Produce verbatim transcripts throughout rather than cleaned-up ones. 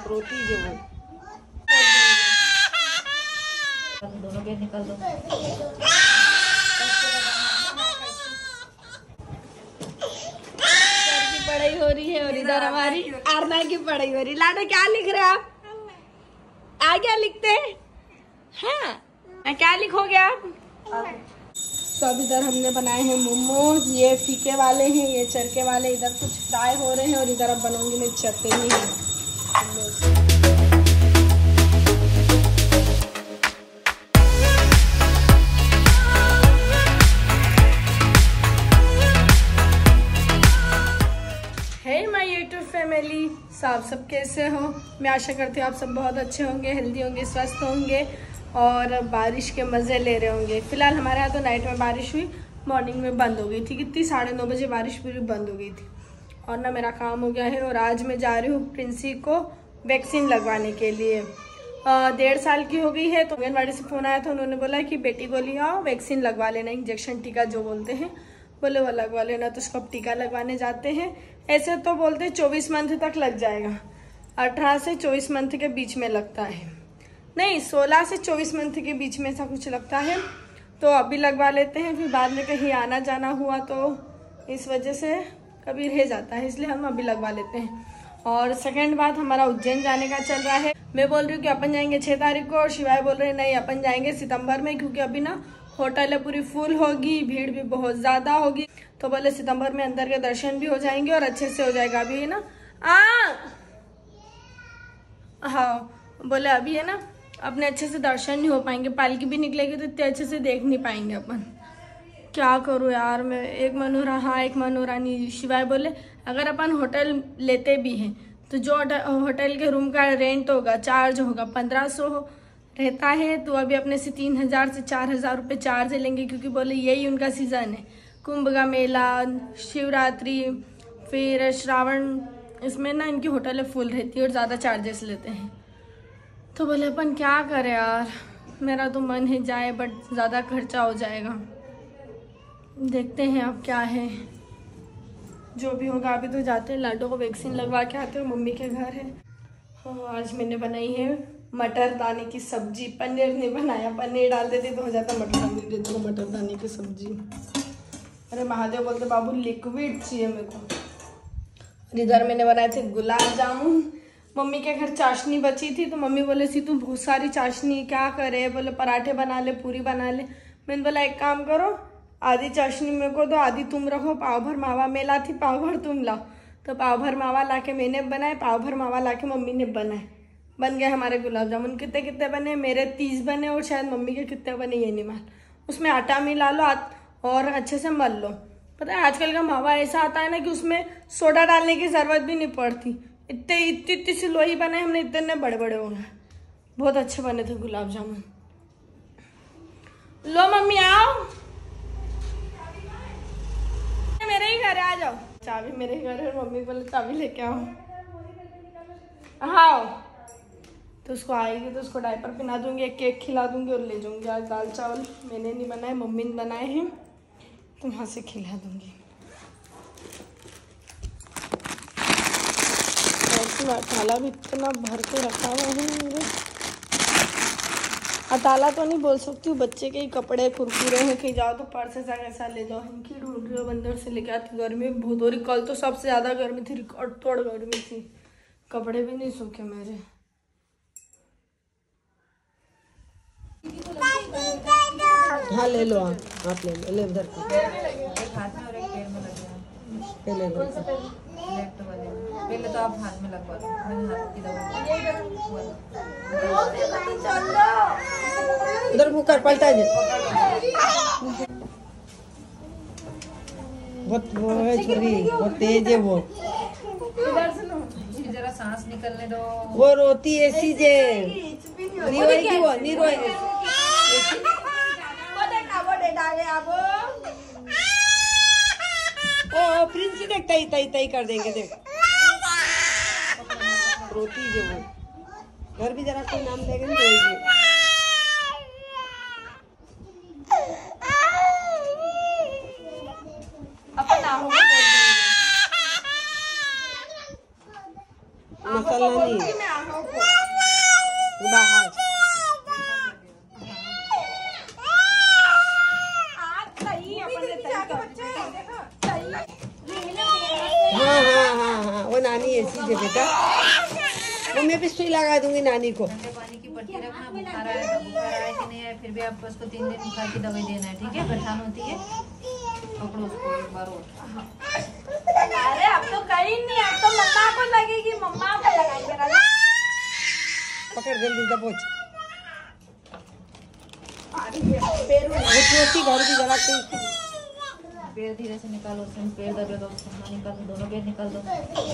रोती जो वो दोनों के निकल दो। पढ़ाई हो रही है और इधर हमारी आरना की पढ़ाई हो रही। लाडो क्या लिख रहे आप? आ क्या लिखते हैं? हाँ क्या लिखोगे आप? तो अब इधर हमने बनाए हैं मोमोज, ये फीके वाले हैं, ये चरके वाले। इधर कुछ फ्राई हो रहे हैं और इधर अब बनूंगी मैं चटनी। हे माय यूट्यूब फैमिली, आप सब कैसे हो? मैं आशा करती हूँ आप सब बहुत अच्छे होंगे, हेल्दी होंगे, स्वस्थ होंगे और बारिश के मज़े ले रहे होंगे। फिलहाल हमारे यहाँ तो नाइट में बारिश हुई, मॉर्निंग में बंद हो गई थी। कितनी साढ़े नौ बजे बारिश पूरी बंद हो गई थी। और ना मेरा काम हो गया है और आज मैं जा रही हूँ प्रिंसी को वैक्सीन लगवाने के लिए। डेढ़ साल की हो गई है तो आंगनबाड़ी से फ़ोन आया था, उन्होंने बोला कि बेटी को ले आओ वैक्सीन लगवा लेना, इंजेक्शन टीका जो बोलते हैं, बोले वो लगवा लेना। तो उसको अब टीका लगवाने जाते हैं। ऐसे तो बोलते चौबीस मंथ तक लग जाएगा, अठारह से चौबीस मंथ के बीच में लगता है, नहीं सोलह से चौबीस मंथ के बीच में ऐसा कुछ लगता है। तो अभी लगवा लेते हैं, फिर बाद में कहीं आना जाना हुआ तो इस वजह से कभी रह जाता है, इसलिए हम अभी लगवा लेते हैं। और सेकंड बात, हमारा उज्जैन जाने का चल रहा है। मैं बोल रही हूँ कि अपन जाएंगे छः तारीख को और शिवाय बोल रहे हैं नहीं अपन जाएंगे सितंबर में, क्योंकि अभी ना होटल पूरी फुल होगी, भीड़ भी बहुत ज़्यादा होगी। तो बोले सितंबर में अंदर के दर्शन भी हो जाएंगे और अच्छे से हो जाएगा। अभी है ना आ हाँ बोले अभी है ना अपने अच्छे से दर्शन नहीं हो पाएंगे, पालकी भी निकलेगी तो इतने अच्छे से देख नहीं पाएंगे अपन। क्या करूँ यार मैं, एक मन हो रहा हाँ एक मन हो रहा नहीं। शिवाय बोले अगर अपन होटल लेते भी हैं तो जो होटल के रूम का रेंट होगा, चार्ज होगा पंद्रह सौ रहता है, तो अभी अपने से तीन हजार से चार हजार रुपये चार्ज लेंगे, क्योंकि बोले यही उनका सीज़न है, कुंभ का मेला, शिवरात्रि, फिर श्रावण, इसमें ना इनकी होटलें फुल रहती है और ज़्यादा चार्जेस लेते हैं। तो बोले अपन क्या करें यार, मेरा तो मन है जाए बट ज़्यादा खर्चा हो जाएगा। देखते हैं अब क्या है, जो भी होगा। अभी तो जाते हैं लाडो को वैक्सीन लगवा के आते हैं, मम्मी के घर है। हाँ आज मैंने बनाई है मटर दाने की सब्जी, पनीर नहीं बनाया, पनीर डाल देती तो हो जाता, मटर दाने दे दो, मटर दाने की सब्जी। अरे महादेव बोलते बाबू लिक्विड चाहिए मेरे को। इधर मैंने बनाए थे गुलाब जामुन। मम्मी के घर चाशनी बची थी तो मम्मी बोले सी तू बहुत सारी चाशनी क्या करे, बोले पराठे बना ले, पूरी बना ले। मैंने बोला एक काम करो, आधी चाशनी मेरे को दो, आधी तुम रखो। पाव भर मावा मेला थी, पाव भर तुम लाओ। तो पाव भर मावा ला के मैंने बनाए, पाव भर मावा ला के मम्मी ने बनाए। बन गए हमारे गुलाब जामुन। कितने कितने बने, मेरे तीस बने और शायद मम्मी के कितने बने ये नहीं मालूम। उसमें आटा मिला लो और अच्छे से मल लो। पता है आजकल का मावा ऐसा आता है ना कि उसमें सोडा डालने की ज़रूरत भी नहीं पड़ती। इतने इतनी इतनी सी लोई बनाए हमने, इतने बड़े बड़े हो गए, बहुत अच्छे बने थे गुलाब जामुन। लो मम्मी आओ, मेरे ही घर है, आ जाओ। चाबी मेरे घर है, मम्मी बोले चाबी लेके आओ। हाँ तो उसको आएगी तो उसको डायपर पहना दूंगी, एक केक खिला दूंगी और ले जाऊंगी। आज दाल चावल मैंने नहीं बनाए, मम्मी ने बनाए हैं, तो वहाँ से खिला दूंगी। ताला भी इतना भर के रखा हुआ है, ताला तो नहीं बोल सकती हूँ, बच्चे के ही कपड़े कुरकुरे हैं, कहीं जाओ तो पर्स ऐसा कैसा ले जाओ। इनकी ढूंढ रही हो, बंदर से लेके आती। गर्मी बहुत हो रही, कल तो सबसे ज़्यादा गर्मी थी, रिकॉर्ड तोड़ गर्मी थी, कपड़े भी नहीं सूखे मेरे। हाँ ले लो आप, आप ले लो, ले उधर एक हाथ में और एक पैर में लगेगा। ले लो लेफ्ट वाले पहले तो आप हाथ में लगवा दो, मैंने हाथ की दवा उधर कुकर पलटा दे। बहुत वो है छोरी, बहुत तेज है वो, जरा सांस निकलने दो। वो रोती है ऐसी जे नहीं रोएगी, वो नहीं रोएगी। ओ प्रिंसी देख तई तई तई कर देंगे, देख रोती जो वो, घर भी जरा कोई नाम लेके नहीं रोएगी। अपन नाम मसाला नहीं है। मैं आँखों को बाहर हाँ हाँ हाँ हाँ वो नानी ऐसी है बेटा, वो मैं भी सुई लगा दूंगी नानी को। ठंडे पानी की पट्टी रखना, बुखार आया तो बुखार आया कि नहीं आया, फिर भी आपको उसको तीन दिन बुखार की दवाई देना है, ठीक है। गठान होती है, पकड़ो उसको एक बार और। अरे अब तो कहीं नहीं, अब तो मम्मा को लगेगी, मम्मा को लगाएंगे। पकड़ जल्दी दबोच। पैर में घर की जरा कोई पैर धीरे से निकालो, उसमें पैर दबेगा, उसको निकाल दो, दोनों पैर निकाल दो।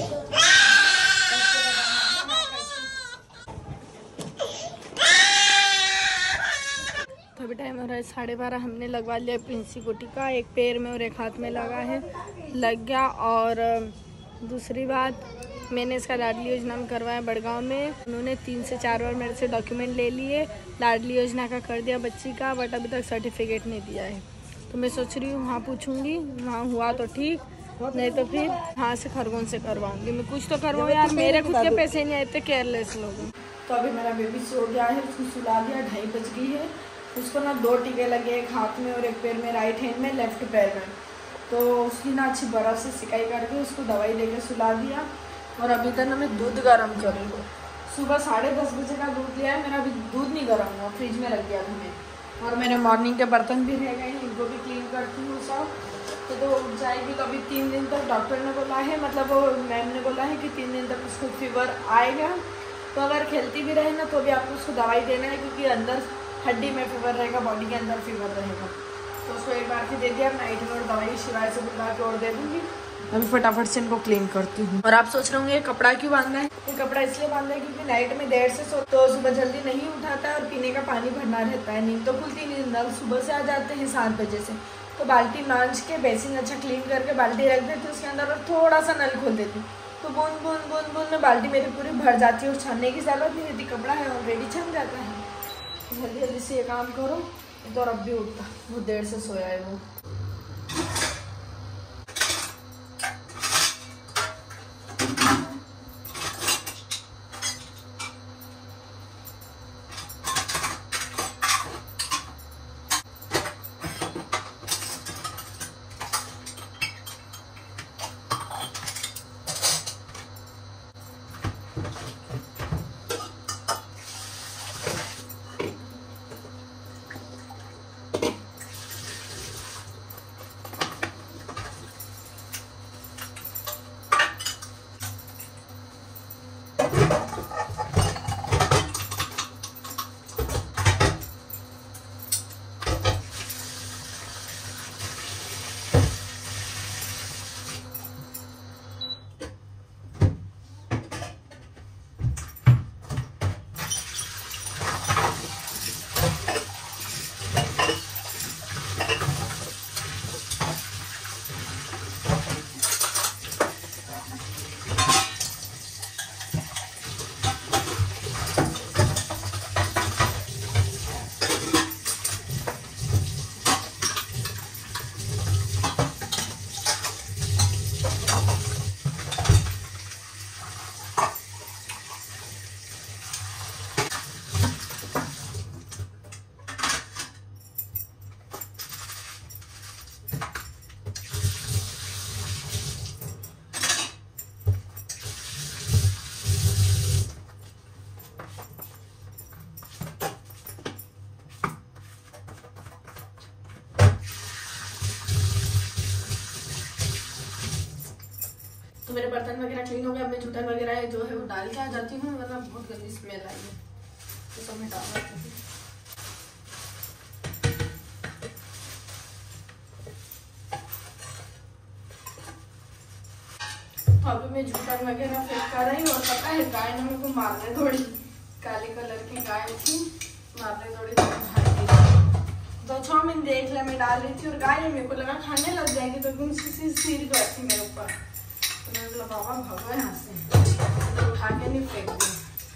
तो अभी टाइम हो रहा है साढ़े बारह। हमने लगवा लिया प्रिंसी को टीका, एक पैर में और एक हाथ में लगा है, लग गया। और दूसरी बात, मैंने इसका लाडली योजना में करवाया बड़गांव में। उन्होंने तीन से चार बार मेरे से डॉक्यूमेंट ले लिए, लाडली योजना का कर दिया बच्ची का, बट अभी तक सर्टिफिकेट नहीं दिया है। तो मैं सोच रही हूँ वहाँ पूछूंगी, वहाँ हुआ तो ठीक, नहीं तो फिर यहाँ से खरगोन से करवाऊंगी। मैं कुछ तो करवाऊँ यार, मेरे खुद के पैसे नहीं आए थे, केयरलेस लोग। तो अभी मेरा बेबी सो गया है, उसको सुला दिया, ढाई बज गई है। उसको ना दो टीके लगे, एक हाथ में और एक पैर में, राइट हैंड में, लेफ्ट पैर में। तो उसकी ना अच्छी बर्फ़ से सिकाई करके उसको दवाई देके सुला दिया। और अभी तक ना मैं दूध गर्म कर रही हूँ। सुबह साढ़े दस बजे का दूध लिया है, मेरा अभी दूध नहीं गर्म हुआ, फ्रिज में रख दिया था मैं। और मेरे मॉर्निंग के बर्तन भी रह गए हैं, इनको भी क्लीन करती हूँ सब। तो तो उठ जाएगी। तो अभी तीन दिन तक डॉक्टर ने बोला है, मतलब वो मैम ने बोला है कि तीन दिन तक उसको फीवर आएगा। तो अगर खेलती भी रहे ना तो भी आपको उसको दवाई देना है, क्योंकि अंदर हड्डी में फीवर रहेगा, बॉडी के अंदर फीवर रहेगा। तो उसको एक बार के दे दिया, नाइट में और दवाई शिवाय से बुला के और दे दूँगी। अभी फटाफट से इनको क्लीन करती हूँ। और आप सोच रहे होंगे ये कपड़ा क्यों बांधना है? ये कपड़ा इसलिए बांधना है क्योंकि नाइट में देर से सो तो सुबह जल्दी नहीं उठाता है और पीने का पानी भरना रहता है। नींद तो खुलती नहीं, नल सुबह से आ जाते हैं सात बजे से। तो बाल्टी मांझ के बेसिन अच्छा क्लीन करके बाल्टी रख देती उसके अंदर और थोड़ा सा नल खोल देती, तो बूंद बूंद बूंद बूंद में बाल्टी मेरी पूरी भर जाती है और छानने की जरूरत नहीं रहती, कपड़ा है ऑलरेडी छन जाता है। जल्दी जल्दी से ये काम करो। तो अब भी उठता, बहुत देर से सोया है वो। तो मेरे बर्तन वगैरह क्लीन हो गए। अब मैं जूठन वगैरह जो है वो डाल के आ जाती हूँ, वरना बहुत गंदी स्मेल आई है। तो सब मैं डाल देती हूँ। तो अभी मैं जूठन वगैरह फेंक कर रही हूँ। और पता है गाय ने मेरे को मारने थोड़ी, काले कलर की गाय थी, मारने थोड़ी दो छः मिनट देख ले मैं डाल रही थी और गाय मेरे को लगा खाने लग जाएगी, तो एकदम सीधी करती मेरे ऊपर। तो मैंने बोला बाबा भगो यहाँ से, तो उठा के नहीं फेंक दिया।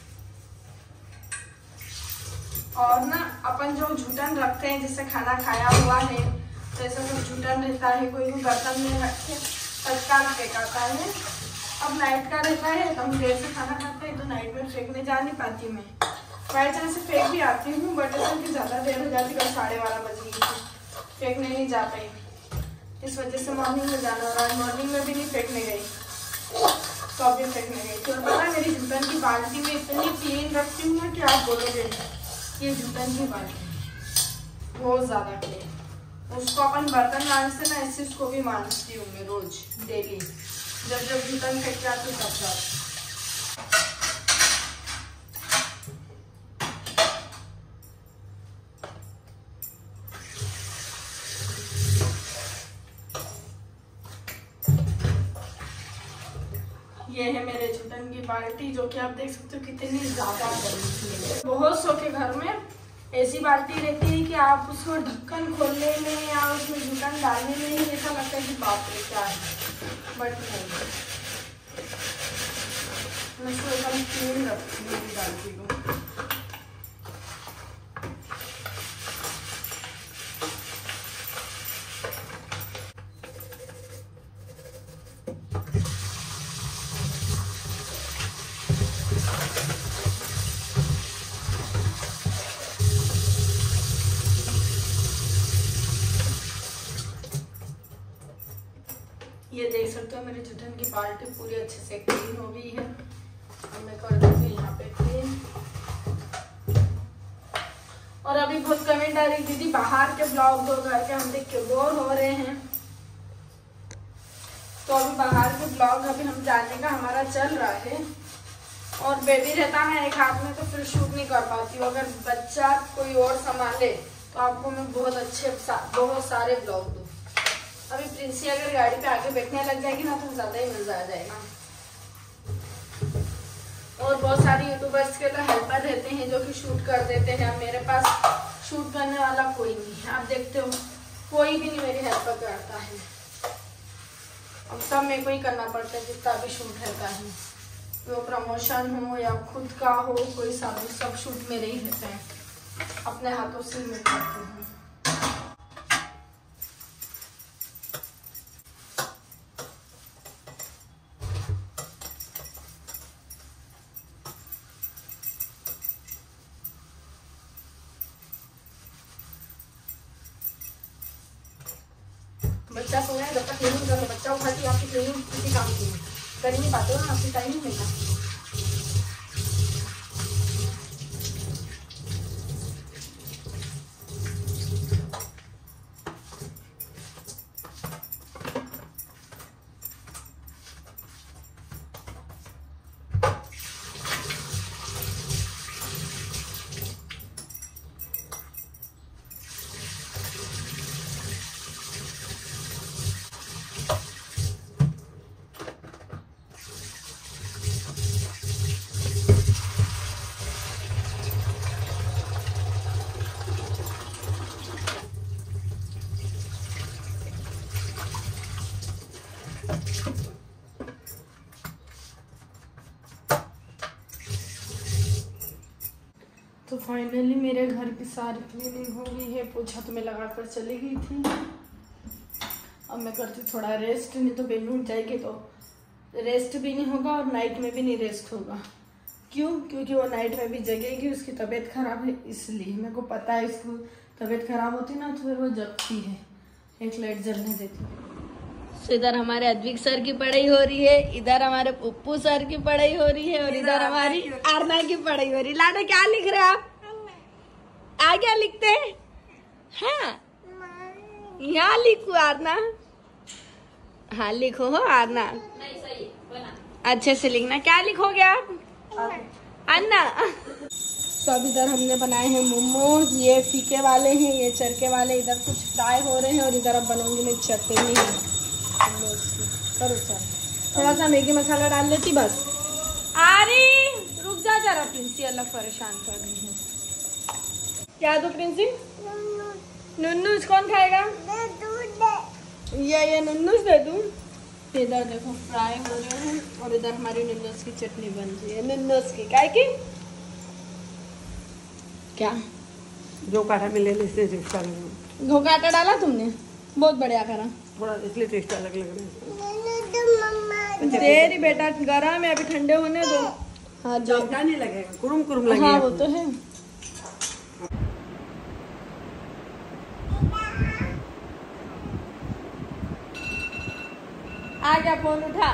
और ना अपन जो जूठन रखते हैं जिससे खाना खाया हुआ है, तो ऐसा सब जूठन रहता है, कोई भी बर्तन में रख के तत्काल फेंकाता है। अब नाइट का रहता है तो हम देर से खाना खाते हैं, तो नाइट में फेंकने जा नहीं पाती मैं। बाई चांस से फेंक भी आती हूँ, बट ऐसा कि ज़्यादा देर हो जाती है, साढ़े बारह बज गई थी, फेंकने नहीं जा पाई। इस वजह से मॉर्निंग में जाना, और आज मॉर्निंग में भी नहीं फेंकने गई, तो अभी फेंकने गई थी। और पता है मेरी जूतन की बाल्टी में इतनी क्लीन रखती हूँ ना कि आप बोलोगे ये जूतन की बाल्टी बहुत ज़्यादा क्लीन। उसको अपन बर्तन मांजते ना, ऐसे उसको भी मांजती हूँ मैं रोज डेली, जब जब जूतन फेंक जाती हूँ तब तब। ये है मेरे जूतन की बाल्टी, जो कि आप देख सकते हो कितनी ज्यादा बड़ी है। बहुत सौ के घर में ऐसी बाल्टी रहती है कि आप उसको ढक्कन खोलने में या उसमें जूतन डालने में ही ऐसा लगता है कि बाप रे क्या है, बट नहीं, मैं उसको एकदम क्लीन रखती हूँ मेरी बाल्टी को। ये देख सकते हो मेरी जूतन की बाल्टी पूरी अच्छे से क्लीन हो गई है। अब मैं कर देती हूँ यहाँ पे क्लीन। और अभी बहुत कमेंट आ रही, दीदी बाहर के ब्लॉग दो, घर के हम देख के बोर हो रहे हैं। तो अभी बाहर के ब्लॉग अभी हम जाने का हमारा चल रहा है, और बेबी रहता है एक हाथ में तो फिर शूट नहीं कर पाती हूँ। अगर बच्चा कोई और संभाले तो आपको मैं बहुत अच्छे सा, बहुत सारे ब्लॉग दूँ। अभी प्रिंसी अगर गाड़ी पे आके बैठने लग जाएगी ना तो ज्यादा ही मजा आ जाएगा। और बहुत सारे यूट्यूबर्स के तो हेल्पर रहते हैं जो कि शूट कर देते हैं। अब मेरे पास शूट करने वाला कोई नहीं है, आप देखते हो कोई भी नहीं मेरी हेल्प करता है। अब सब मेरे को ही करना पड़ता है जितना भी शूट रहता है, वो प्रमोशन हो या खुद का हो, कोई सा सब शूट मेरे ही रहते हैं, अपने हाथों से मैं करती हूँ। बच्चा सोया है, जब तक क्लीनिंग कर लो, बच्चा उठाती आपकी क्लीनिंग किसी काम की कर ही नहीं पाते हो ना, आपकी टाइम नहीं मिलता। तो फाइनली मेरे घर की सारी क्लीनिंग हो गई है। पोछा तो मैं लगा कर चली गई थी, अब मैं करती थोड़ा रेस्ट, नहीं तो बेबी उठ जाएगी तो रेस्ट भी नहीं होगा और नाइट में भी नहीं रेस्ट होगा। क्यों? क्योंकि वो नाइट में भी जगेगी, उसकी तबीयत खराब है इसलिए। मेरे को पता है उसको तबीयत खराब होती ना तो फिर वो जगती है, एक लाइट जलने देती। तो इधर हमारे अद्विक सर की पढ़ाई हो रही है, इधर हमारे पुप्पू सर की पढ़ाई हो रही है, और इधर हमारी आरना की पढ़ाई हो रही है। लाडा क्या लिख रहे हैं आप? आ क्या लिखते हैं? हाँ यहाँ लिखो आरना, हाँ लिखो हो आरना, अच्छे से लिखना। क्या लिखोगे आप? अन्ना। तो अब इधर हमने बनाए हैं मोमोज, ये फीके वाले हैं, ये चरके वाले। इधर कुछ फ्राई हो रहे हैं और इधर अब बनाऊंगी मैं चटनी। करो सर, थोड़ा सा मैगी मसाला डाल लेती बस। अरे रुक जा जरा, प्रिंसी अलग परेशान कर रही है। क्या दो प्रिंसी? नुन्नूस कौन खाएगा? ये ये नुन्नूस दे दूं। इधर देखो फ्राई हो रहे हैं और इधर हमारी नुन्नूस की चटनी बन रही है। नुन्नूस की काय की क्या जो काटा मिले इसलिए टेस्ट अलग, धोखा आटा डाला तुमने, बहुत बढ़िया करा। थोड़ा इसलिए टेस्ट अलग लग रहा है। देर ही बेटा, गरम है, अभी ठंडे होने दो। हाँ जो नहीं लगेगा, कुरुम कुरुम लगेगा। हाँ वो तो है। आ गया, फोन उठा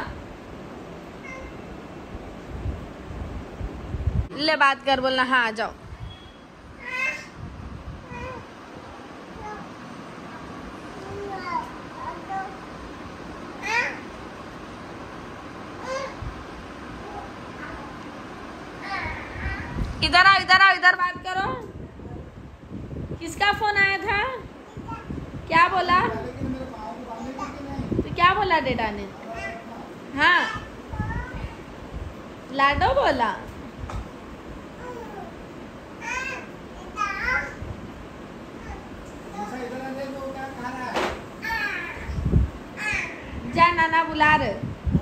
ले, बात कर, बोलना हाँ आ जाओ। इधर आओ, इधर आओ, इधर बात करो। किसका फोन आया था? क्या बोला? तो क्या बोला डेटा ने? हाँ लाडो बोला। जा नाना बुला रहे।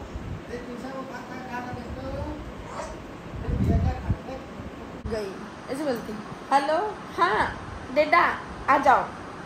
गई ऐसे बोलती हेलो, हाँ डेटा आ जाओ।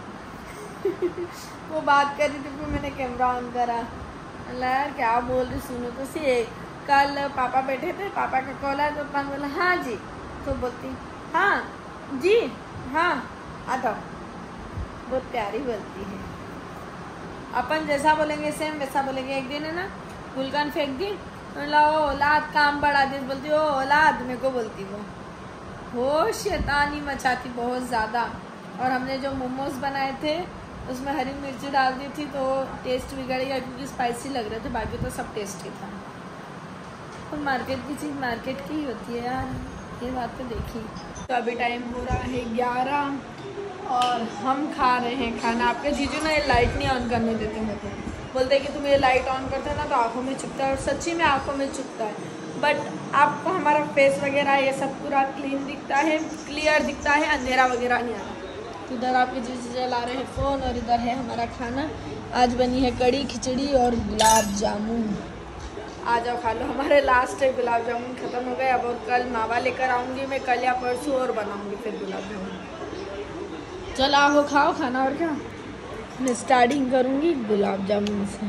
वो बात कर रही थी, फिर मैंने कैमरा ऑन करा। यार क्या बोल रही सुनो तो सी। कल पापा बैठे थे, पापा का कॉल आया तो पापा बोला हाँ जी, तो बोलती हाँ जी हाँ आ जाओ। बहुत प्यारी बोलती है। अपन जैसा बोलेंगे सेम वैसा बोलेंगे। एक दिन है ना गुलकान फेंक दी, बोला ओ औलाद काम बढ़ा दी, बोलती ओ औलाद मेरे को बोलती वो। हो शैतानी मचाती बहुत ज़्यादा। और हमने जो मोमोज बनाए थे उसमें हरी मिर्ची डाल दी थी तो टेस्ट बिगड़ गया क्योंकि स्पाइसी लग रहे थे, बाकी तो सब टेस्टी था। तो मार्केट की चीज़ मार्केट की ही होती है यार, ये बात तो देखी। तो अभी टाइम हो रहा है ग्यारह और हम खा रहे हैं खाना। आपके जीजू ना ये लाइट नहीं ऑन करने देते मेरे को, बोलते हैं कि तुम ये लाइट ऑन करते हो ना तो आँखों में चुभता है, और सच्ची में आँखों में चुभता है। बट आपको हमारा फेस वगैरह ये सब पूरा क्लीन दिखता है, क्लियर दिखता है, अंधेरा वगैरह नहीं आता। तो इधर आपके जीजू चला रहे हैं फ़ोन और इधर है हमारा खाना। आज बनी है कड़ी खिचड़ी और गुलाब जामुन। आ जाओ खा लो। हमारे लास्ट है गुलाब जामुन ख़त्म हो गए, अब और कल मावा लेकर आऊँगी मैं, कल या परसों और बनाऊँगी फिर गुलाब जामुन। चलो आओ खाओ खाना। और क्या मैं स्टार्टिंग करूँगी गुलाब जामुन से।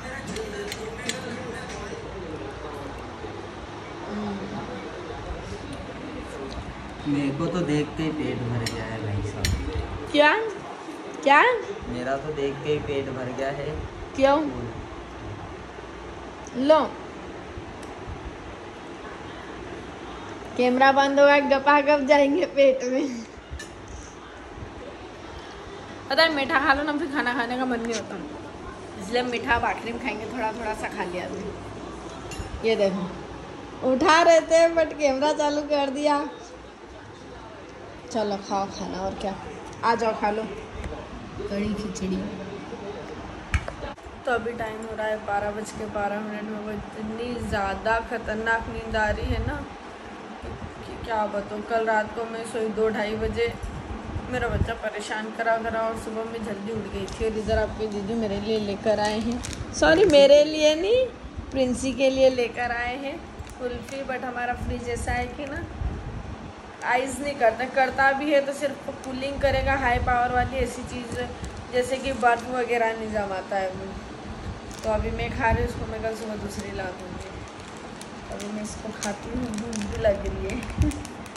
मेरे को तो देख के ही पेट भर गया है भाई साहब। क्या क्या? मेरा तो देख के ही पेट भर गया है। क्यों? लो कैमरा बंद होगा, गपा गप जाएंगे पेट में। पता है मीठा खा लो ना फिर खाना खाने का मन नहीं होता, इसलिए मीठा अब आखिरी में खाएंगे। थोड़ा थोड़ा सा खा लिया अभी। ये देखो उठा रहे थे बट कैमरा चालू कर दिया। चलो खाओ खाना। और क्या, आ जाओ खा लो कड़ी खिचड़ी। तो अभी टाइम हो रहा है बारह बज के बारह मिनट में। वो इतनी ज़्यादा खतरनाक नींद आ रही है ना कि क्या बताऊँ। कल रात को मैं सोई दो ढाई बजे, मेरा बच्चा परेशान करा करा और सुबह में जल्दी उठ गई थी। और इधर आपके दीदी मेरे लिए लेकर आए हैं, सॉरी मेरे लिए नहीं प्रिंसी के लिए लेकर आए हैं कुल्फ़ी। बट हमारा फ्रिज ऐसा है कि ना आइज़ नहीं करता, करता भी है तो सिर्फ कूलिंग करेगा, हाई पावर वाली ऐसी चीज़ जैसे कि बर्फ़ वगैरह नहीं जमाता है वो। तो अभी मैं खा रही हूँ उसको, मैं कल सुबह दूसरी ला दूँगी। अभी मैं इसको खाती हूँ, भूख भी लग रही है।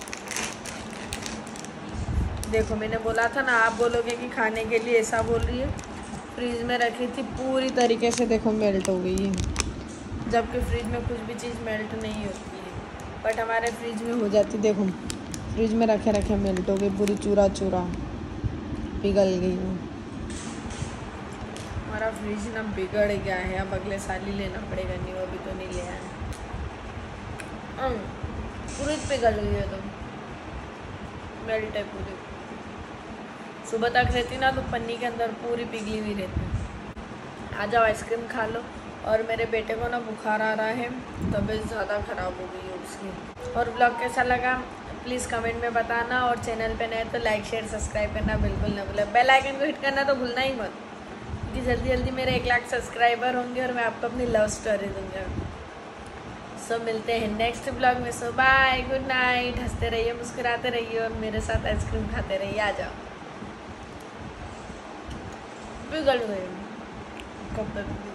देखो मैंने बोला था ना, आप बोलोगे कि खाने के लिए ऐसा बोल रही है। फ्रीज में रखी थी पूरी तरीके से, देखो मेल्ट हो गई है, जबकि फ्रिज में कुछ भी चीज़ मेल्ट नहीं होती है, बट हमारे फ्रिज में हो जाती। देखो फ्रिज में रखे रखे मेल्ट हो गई पूरी, चूरा चूरा पिघल गई वो। हमारा फ्रिज ना बिगड़ गया है, अब अगले साल ही लेना पड़ेगा। नहीं वो अभी तो नहीं लिया है। पूरी पिघल गई है तो मेल्ट है पूरी। सुबह तक रहती ना तो पन्नी के अंदर पूरी पिघली हुई रहती। आ जाओ आइसक्रीम खा लो। और मेरे बेटे को ना बुखार आ रहा है, तबीयत ज़्यादा ख़राब हो गई है उसकी। और ब्लॉग कैसा लगा प्लीज़ कमेंट में बताना, और चैनल पे नए तो लाइक शेयर सब्सक्राइब करना बिल्कुल ना भूलें। बेल आइकन को हिट करना तो भूलना ही मत, क्योंकि जल्दी जल्दी मेरे एक लाख सब्सक्राइबर होंगे और मैं आपको अपनी लव स्टोरी दूँगा। सो मिलते हैं नेक्स्ट ब्लॉग में। So bye, good night. हंसते रहिए, मुस्कुराते रहिए और मेरे साथ आइसक्रीम खाते रहिए। आ जाओ। पिघल गई कब तक